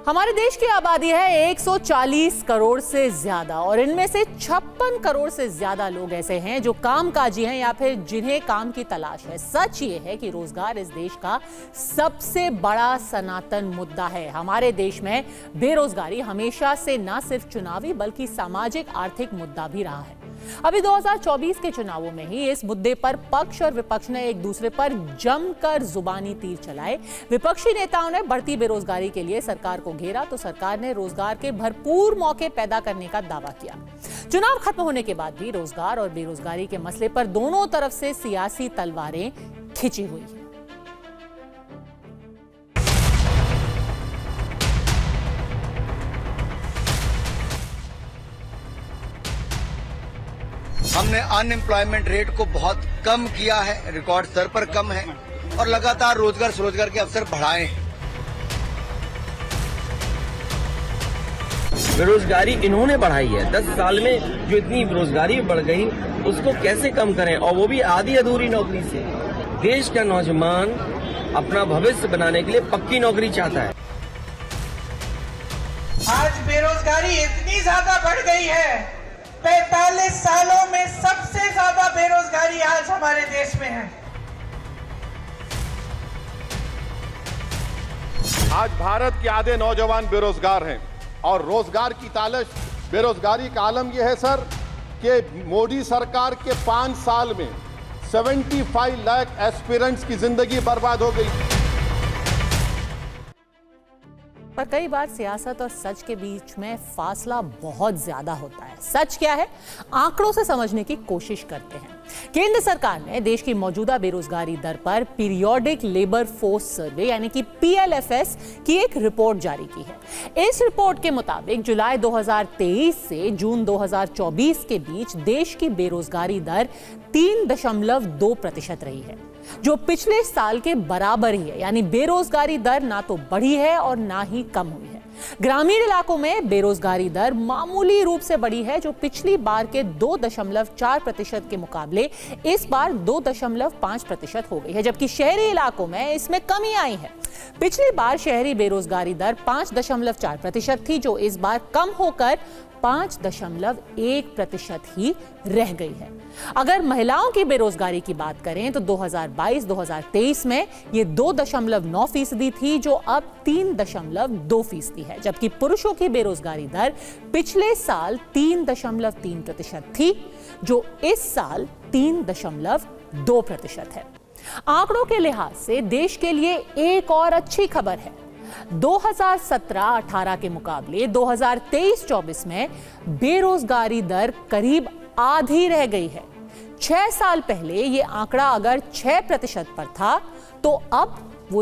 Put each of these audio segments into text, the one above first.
हमारे देश की आबादी है 140 करोड़ से ज्यादा और इनमें से 56 करोड़ से ज्यादा लोग ऐसे हैं जो कामकाजी हैं या फिर जिन्हें काम की तलाश है। सच ये है कि रोजगार इस देश का सबसे बड़ा सनातन मुद्दा है। हमारे देश में बेरोजगारी हमेशा से न सिर्फ चुनावी बल्कि सामाजिक आर्थिक मुद्दा भी रहा है। अभी 2024 के चुनावों में ही इस मुद्दे पर पक्ष और विपक्ष ने एक दूसरे पर जमकर जुबानी तीर चलाए। विपक्षी नेताओं ने बढ़ती बेरोजगारी के लिए सरकार को घेरा तो सरकार ने रोजगार के भरपूर मौके पैदा करने का दावा किया। चुनाव खत्म होने के बाद भी रोजगार और बेरोजगारी के मसले पर दोनों तरफ से सियासी तलवारें खिंची हुई हैं। हमने अनएम्प्लॉयमेंट रेट को बहुत कम किया है, रिकॉर्ड स्तर पर कम है और लगातार रोजगार स्वरोजगार के अवसर बढ़ाए हैं। बेरोजगारी इन्होंने बढ़ाई है। 10 साल में जो इतनी बेरोजगारी बढ़ गई उसको कैसे कम करें, और वो भी आधी अधूरी नौकरी से। देश का नौजवान अपना भविष्य बनाने के लिए पक्की नौकरी चाहता है। आज बेरोजगारी इतनी ज्यादा बढ़ गई है, 45 सालों में सबसे ज्यादा बेरोजगारी आज हमारे देश में है। आज भारत के आधे नौजवान बेरोजगार हैं और रोजगार की तालाश, बेरोजगारी का आलम यह है सर कि मोदी सरकार के 5 साल में 75 लाख एस्पिरेंट्स की जिंदगी बर्बाद हो गई। पर कई बार सियासत और सच के बीच में फासला बहुत ज्यादा होता है। सच क्या है, आंकड़ों से समझने की कोशिश करते हैं। केंद्र सरकार ने देश की मौजूदा बेरोजगारी दर पर पीरियोडिक लेबर फोर्स सर्वे यानी कि PLFS की एक रिपोर्ट जारी की है। इस रिपोर्ट के मुताबिक जुलाई 2023 से जून 2024 के बीच देश की बेरोजगारी दर 3.2% रही है, जो पिछले साल के बराबर ही है। यानी बेरोजगारी दर ना तो बढ़ी है और ना ही कम हुई है। ग्रामीण इलाकों में बेरोजगारी दर मामूली रूप से बढ़ी है, जो पिछली बार के 2.4% के मुकाबले इस बार 2.5% हो गई है, जबकि शहरी इलाकों में इसमें कमी आई है। पिछली बार शहरी बेरोजगारी दर 5.4% थी, जो इस बार कम होकर 5.1% ही रह गई है। अगर महिलाओं की बेरोजगारी की बात करें तो 2022-2023 में ये 2.9% थी, जो अब 3.2% है, जबकि पुरुषों की बेरोजगारी दर पिछले साल 3.3% थी, जो इस साल 3.2% है। आंकड़ों के लिहाज से देश के लिए एक और अच्छी खबर है। 2017-18 के मुकाबले 2023-24 में बेरोजगारी दर करीब आधी रह गई है। 6 साल पहले यह आंकड़ा अगर 6% पर था तो अब वो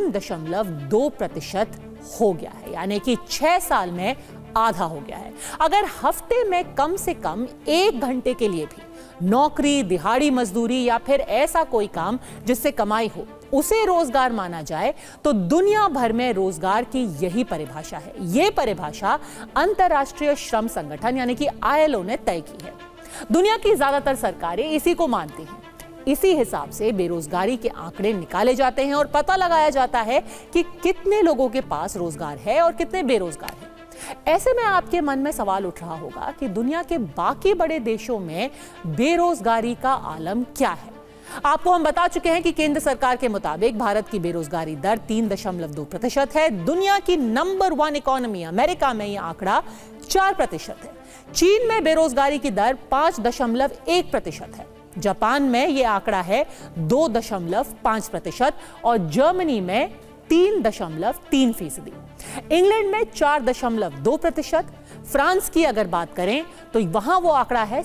3.2% हो गया है, यानी कि 6 साल में आधा हो गया है। अगर हफ्ते में कम से कम 1 घंटे के लिए भी नौकरी, दिहाड़ी मजदूरी या फिर ऐसा कोई काम जिससे कमाई हो उसे रोजगार माना जाए तो दुनिया भर में रोजगार की यही परिभाषा है। यह परिभाषा अंतर्राष्ट्रीय श्रम संगठन यानी कि ILO ने तय की है। दुनिया की ज्यादातर सरकारें इसी को मानती हैं। इसी हिसाब से बेरोजगारी के आंकड़े निकाले जाते हैं और पता लगाया जाता है कि कितने लोगों के पास रोजगार है और कितने बेरोजगार हैं। ऐसे में आपके मन में सवाल उठ रहा होगा कि दुनिया के बाकी बड़े देशों में बेरोजगारी का आलम क्या है। आपको हम बता चुके हैं कि केंद्र सरकार के मुताबिक भारत की बेरोजगारी दर 3.2% है। दुनिया की नंबर 1 इकोनॉमी अमेरिका में यह आंकड़ा 4% है। चीन में बेरोजगारी की दर 5.1% है। जापान में यह आंकड़ा है 2.5% और जर्मनी में 3.3%। इंग्लैंड में 4.2%। फ्रांस की अगर बात करें तो वहां वो आंकड़ा है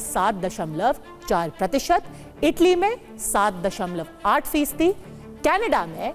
7.4%। इटली में 7.8%। कनाडा में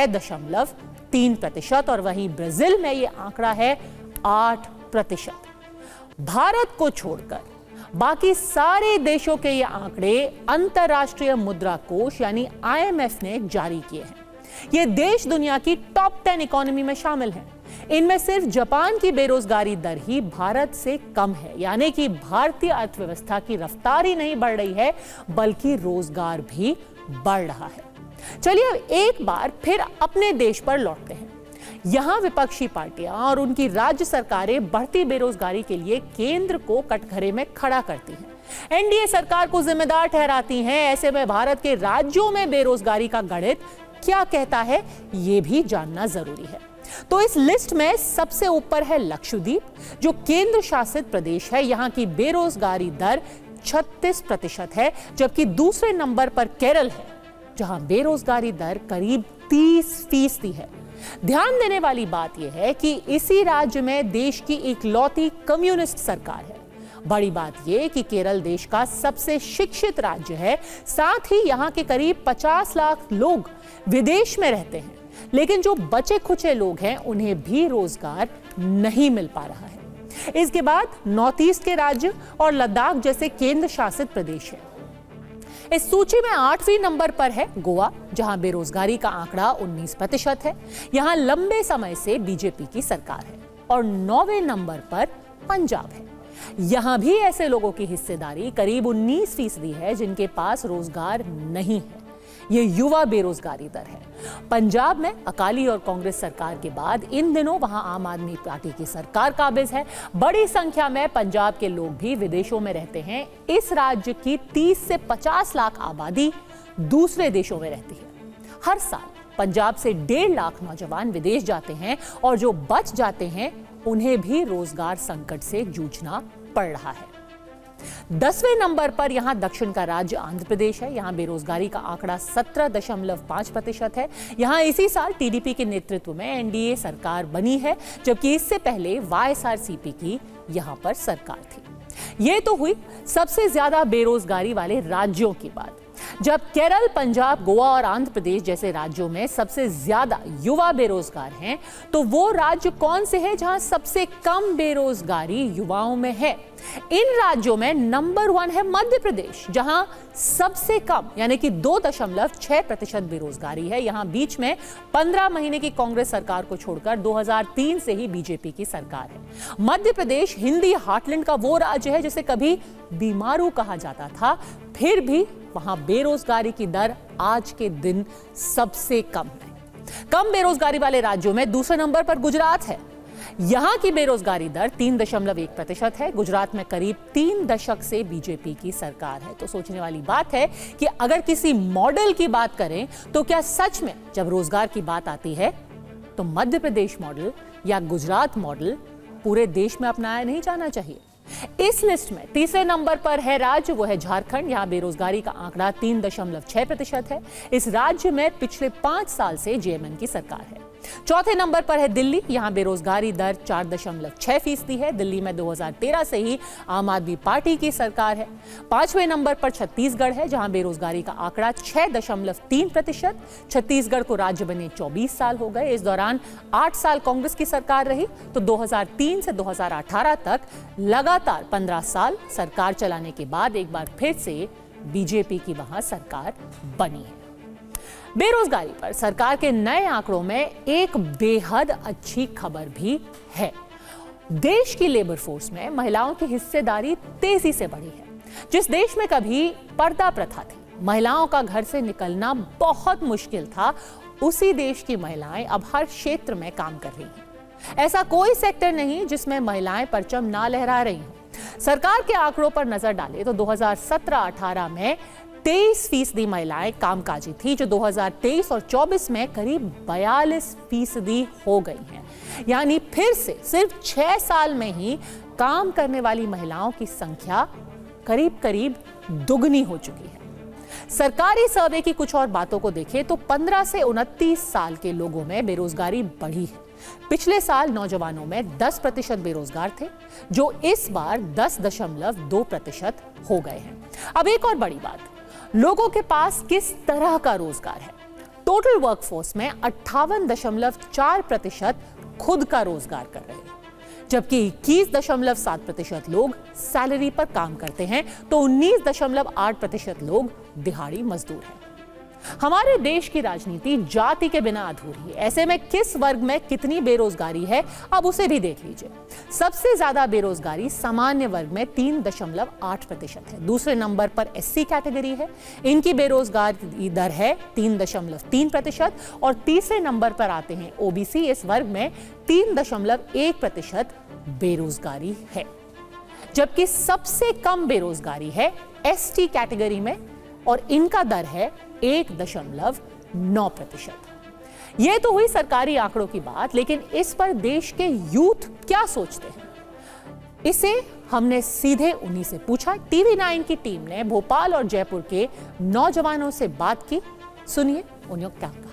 6.3% और वहीं ब्राजील में ये आंकड़ा है 8%। भारत को छोड़कर बाकी सारे देशों के ये आंकड़े अंतर्राष्ट्रीय मुद्रा कोष यानी IMF ने जारी किए हैं। ये देश दुनिया की टॉप 10 इकोनॉमी में शामिल हैं। इनमें सिर्फ जापान की बेरोजगारी दर ही भारत से कम है, यानी कि भारतीय अर्थव्यवस्था की रफ्तार ही नहीं बढ़ रही है बल्कि रोजगार भी बढ़ रहा है। चलिए अब एक बार फिर अपने देश पर लौटते हैं। यहां विपक्षी पार्टियां और उनकी राज्य सरकारें बढ़ती बेरोजगारी के लिए केंद्र को कटघरे में खड़ा करती हैं। एनडीए सरकार को जिम्मेदार ठहराती हैं। ऐसे में भारत के राज्यों में बेरोजगारी का गणित क्या कहता है, यह भी जानना जरूरी है। तो इस लिस्ट में सबसे ऊपर है लक्षद्वीप, जो केंद्र शासित प्रदेश है। यहां की बेरोजगारी दर 36% है, जबकि दूसरे नंबर पर केरल है, जहां बेरोजगारी दर करीब 30% है। ध्यान देने वाली बात यह है कि इसी राज्य में देश की इकलौती कम्युनिस्ट सरकार है। बड़ी बात यह कि केरल देश का सबसे शिक्षित राज्य है, साथ ही यहां के करीब 50 लाख लोग विदेश में रहते हैं, लेकिन जो बचे खुचे लोग हैं उन्हें भी रोजगार नहीं मिल पा रहा है। इसके बाद नॉर्थ ईस्ट के राज्य और लद्दाख जैसे केंद्र शासित प्रदेश है। इस सूची में 8वें नंबर पर है गोवा, जहां बेरोजगारी का आंकड़ा 19% है। यहां लंबे समय से बीजेपी की सरकार है। और 9वें नंबर पर पंजाब है। यहां भी ऐसे लोगों की हिस्सेदारी करीब 19% है जिनके पास रोजगार नहीं है। यह युवा बेरोजगारी दर है। पंजाब में अकाली और कांग्रेस सरकार के बाद इन दिनों वहां आम आदमी पार्टी की सरकार काबिज है। बड़ी संख्या में पंजाब के लोग भी विदेशों में रहते हैं। इस राज्य की 30 से 50 लाख आबादी दूसरे देशों में रहती है। हर साल पंजाब से 1.5 लाख नौजवान विदेश जाते हैं और जो बच जाते हैं उन्हें भी रोजगार संकट से जूझना पड़ रहा है। 10वें नंबर पर यहां दक्षिण का राज्य आंध्र प्रदेश है। यहां बेरोजगारी का आंकड़ा 17.5% है। यहां इसी साल टीडीपी के नेतृत्व में एनडीए सरकार बनी है, जबकि इससे पहले वाईएसआरसीपी की यहां पर सरकार थी। यह तो हुई सबसे ज्यादा बेरोजगारी वाले राज्यों की बात। जब केरल, पंजाब, गोवा और आंध्र प्रदेश जैसे राज्यों में सबसे ज्यादा युवा बेरोजगार हैं, तो वो राज्य कौन से हैं जहां सबसे कम बेरोजगारी युवाओं में है? इन राज्यों में नंबर 1 है मध्य प्रदेश, जहां सबसे कम यानी कि 2.6% बेरोजगारी है। यहां बीच में 15 महीने की कांग्रेस सरकार को छोड़कर 2003 से ही बीजेपी की सरकार है। मध्य प्रदेश हिंदी हार्टलैंड का वो राज्य है जिसे कभी बीमारू कहा जाता था, फिर भी वहां बेरोजगारी की दर आज के दिन सबसे कम है। कम बेरोजगारी वाले राज्यों में दूसरे नंबर पर गुजरात है। यहां की बेरोजगारी दर 3.1% है। गुजरात में करीब 3 दशक से बीजेपी की सरकार है। तो सोचने वाली बात है कि अगर किसी मॉडल की बात करें तो क्या सच में जब रोजगार की बात आती है तो मध्य प्रदेश मॉडल या गुजरात मॉडल पूरे देश में अपनाया नहीं जाना चाहिए? इस लिस्ट में तीसरे नंबर पर है राज्य, वो है झारखंड। यहां बेरोजगारी का आंकड़ा 3.6% है। इस राज्य में पिछले 5 साल से जेएमएम की सरकार है। चौथे नंबर पर है दिल्ली। यहां बेरोजगारी दर 4.6% है। दिल्ली में 2013 से ही आम आदमी पार्टी की सरकार है। 5वें नंबर पर छत्तीसगढ़ है, जहां बेरोजगारी का आंकड़ा 6.3%। छत्तीसगढ़ को राज्य बने 24 साल हो गए। इस दौरान 8 साल कांग्रेस की सरकार रही, तो 2003 से 2018 तक लगातार 15 साल सरकार चलाने के बाद एक बार फिर से बीजेपी की वहां सरकार बनी है। बेरोजगारी पर सरकार के नए आंकड़ों में एक बेहद अच्छी खबर भी है। देश की लेबर फोर्स में महिलाओं की हिस्सेदारी तेजी से बढ़ी है। जिस देश में कभी पर्दा प्रथा थी, महिलाओं का घर से निकलना बहुत मुश्किल था, उसी देश की महिलाएं अब हर क्षेत्र में काम कर रही हैं। ऐसा कोई सेक्टर नहीं जिसमें महिलाएं परचम ना लहरा रही हों। सरकार के आंकड़ों पर नजर डालें तो 2017-18 में 23% महिलाएं कामकाजी थी, जो 2023 और 24 में करीब 42% हो गई हैं। यानी फिर से सिर्फ 6 साल में ही काम करने वाली महिलाओं की संख्या करीब करीब दुगनी हो चुकी है। सरकारी सर्वे की कुछ और बातों को देखें तो 15 से 29 साल के लोगों में बेरोजगारी बढ़ी है। पिछले साल नौजवानों में 10% बेरोजगार थे, जो इस बार 10.2% हो गए हैं। अब एक और बड़ी बात, लोगों के पास किस तरह का रोजगार है। टोटल वर्कफोर्स में 58.4% खुद का रोजगार कर रहे हैं, जबकि 21.7% लोग सैलरी पर काम करते हैं, तो 19.8% लोग दिहाड़ी मजदूर हैं। हमारे देश की राजनीति जाति के बिना अधूरी है। ऐसे में किस वर्ग में कितनी बेरोजगारी है, अब उसे भी देख लीजिए। सबसे ज्यादा बेरोजगारी सामान्य वर्ग में 3.8% है। दूसरे नंबर पर एससी कैटेगरी है, इनकी बेरोजगारी दर है 3.3% और तीसरे नंबर पर आते हैं ओबीसी। इस वर्ग में 3.1% बेरोजगारी है, जबकि सबसे कम बेरोजगारी है एसटी कैटेगरी में और इनका दर है 1.9%। यह तो हुई सरकारी आंकड़ों की बात, लेकिन इस पर देश के यूथ क्या सोचते हैं, इसे हमने सीधे उन्हीं से पूछा। TV9 की टीम ने भोपाल और जयपुर के नौजवानों से बात की, सुनिए उन्हें क्या कहा।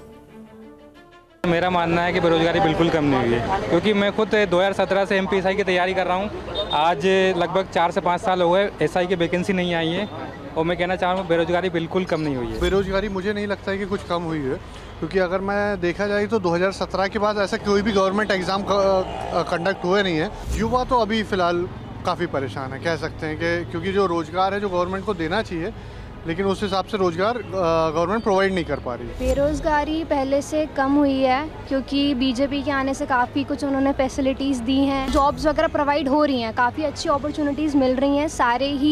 मेरा मानना है कि बेरोजगारी बिल्कुल कम नहीं हुई है, क्योंकि मैं खुद 2017 से MPSI की तैयारी कर रहा हूँ। आज लगभग 4 से 5 साल हो गए, SI की वैकेंसी नहीं आई है और मैं कहना चाहूँगा बेरोजगारी बिल्कुल कम नहीं हुई है। बेरोजगारी मुझे नहीं लगता है कि कुछ कम हुई है, क्योंकि अगर मैं देखा जाए तो 2017 के बाद ऐसा कोई भी गवर्नमेंट एग्ज़ाम कंडक्ट हुए नहीं है। युवा तो अभी फ़िलहाल काफ़ी परेशान है, कह सकते हैं कि क्योंकि जो रोज़गार है जो गवर्नमेंट को देना चाहिए, लेकिन उस हिसाब से रोज़गार गवर्नमेंट प्रोवाइड नहीं कर पा रही है। बेरोज़गारी पहले से कम हुई है, क्योंकि बीजेपी के आने से काफ़ी कुछ उन्होंने फैसिलिटीज़ दी हैं, जॉब्स वगैरह प्रोवाइड हो रही हैं, काफ़ी अच्छी अपॉर्चुनिटीज़ मिल रही हैं सारे ही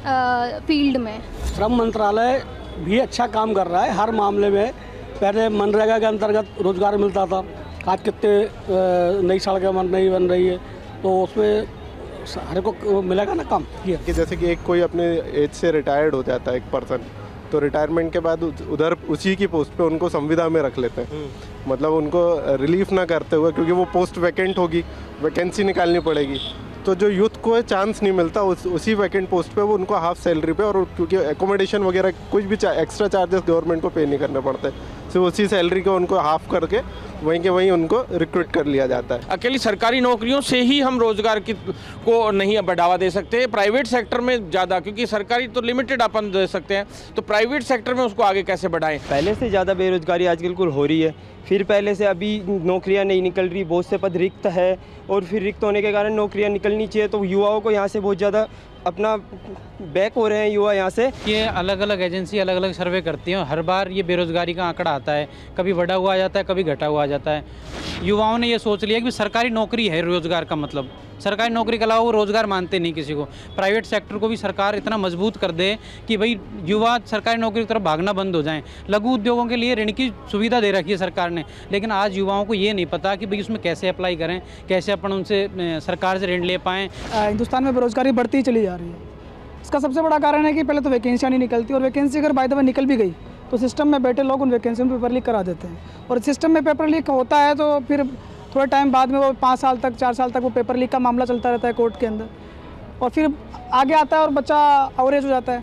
फील्ड में। श्रम मंत्रालय भी अच्छा काम कर रहा है हर मामले में। पहले मनरेगा के अंतर्गत रोज़गार मिलता था, आज कितने नई सड़कें बन रही है, तो उसमें हर को मिलेगा ना काम। कि जैसे कि एक कोई अपने एज से रिटायर्ड हो जाता है एक पर्सन, तो रिटायरमेंट के बाद उधर उसी की पोस्ट पे उनको संविदा में रख लेते हैं, मतलब उनको रिलीफ ना करते हुए, क्योंकि वो पोस्ट वैकेंट होगी, वैकेंसी निकालनी पड़ेगी, तो जो यूथ को चांस नहीं मिलता उसी वैकेंट पोस्ट पे वो उनको हाफ सैलरी पे, और क्योंकि एकोमोडेशन वगैरह कुछ भी एक्स्ट्रा चार्जेस गवर्नमेंट को पे नहीं करने पड़ते, तो उसी सैलरी को उनको हाफ करके वहीं के वहीं उनको रिक्रूट कर लिया जाता है। अकेली सरकारी नौकरियों से ही हम रोजगार को नहीं बढ़ावा दे सकते, प्राइवेट सेक्टर में ज़्यादा, क्योंकि सरकारी तो लिमिटेड अपन दे सकते हैं, तो प्राइवेट सेक्टर में उसको आगे कैसे बढ़ाएं। पहले से ज़्यादा बेरोजगारी आजकल कुल हो रही है, फिर पहले से अभी नौकरियां नहीं निकल रही, बहुत से पद रिक्त है, और फिर रिक्त होने के कारण नौकरियां निकलनी चाहिए, तो युवाओं को यहाँ से बहुत ज़्यादा अपना बैक हो रहे हैं युवा यहाँ से। ये अलग अलग एजेंसी अलग अलग सर्वे करती हैं, हर बार ये बेरोजगारी का आंकड़ा आता है, कभी बढ़ा हुआ आ जाता है, कभी घटा हुआ आ जाता है। युवाओं ने ये सोच लिया कि सरकारी नौकरी है रोजगार का मतलब, सरकारी नौकरी के अलावा वो रोजगार मानते नहीं किसी को। प्राइवेट सेक्टर को भी सरकार इतना मजबूत कर दे कि भाई युवा सरकारी नौकरी की तरफ भागना बंद हो जाएं। लघु उद्योगों के लिए ऋण की सुविधा दे रखी है सरकार ने, लेकिन आज युवाओं को ये नहीं पता कि भाई उसमें कैसे अप्लाई करें, कैसे अपन उनसे सरकार से ऋण ले पाएँ। हिंदुस्तान में बेरोजगारी बढ़ती ही चली जा रही है। इसका सबसे बड़ा कारण है कि पहले तो वैकेंसियाँ नहीं निकलती, और वैकेंसी अगर बाय द वे निकल भी गई तो सिस्टम में बैठे लोग उन वैकेंसी में पेपर लीक करा देते हैं, और सिस्टम में पेपर लीक होता है तो फिर थोड़े टाइम बाद में वो 5 साल तक 4 साल तक वो पेपर लीक का मामला चलता रहता है कोर्ट के अंदर, और फिर आगे आता है और बच्चा अवरेज हो जाता है।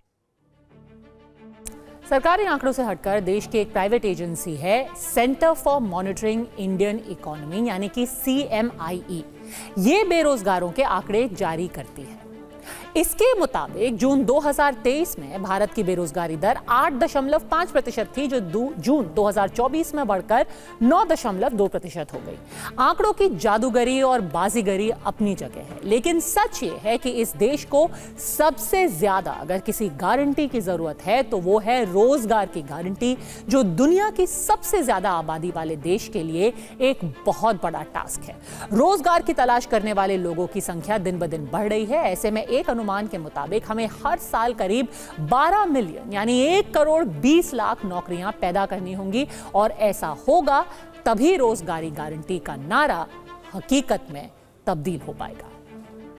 सरकारी आंकड़ों से हटकर देश की एक प्राइवेट एजेंसी है centre for monitoring Indian economy, यानी कि CMIE। ये बेरोजगारों के आंकड़े जारी करती है। इसके मुताबिक जून 2023 में भारत की बेरोजगारी दर 8.5% थी, जो जून 2024 में बढ़कर 9.2% हो गई। आंकड़ों की जादूगरी और बाजीगरी अपनी जगह है, लेकिन सच ये है कि इस देश को सबसे ज्यादा अगर किसी गारंटी की जरूरत है तो वो है रोजगार की गारंटी, जो दुनिया की सबसे ज्यादा आबादी वाले देश के लिए एक बहुत बड़ा टास्क है। रोजगार की तलाश करने वाले लोगों की संख्या दिन ब दिन बढ़ रही है। ऐसे में एक अनुमान के मुताबिक हमें हर साल करीब 12 मिलियन यानी 1 करोड़ 20 लाख नौकरियां पैदा करनी होंगी, और ऐसा होगा तभी रोजगारी गारंटी का नारा हकीकत में तब्दील हो पाएगा।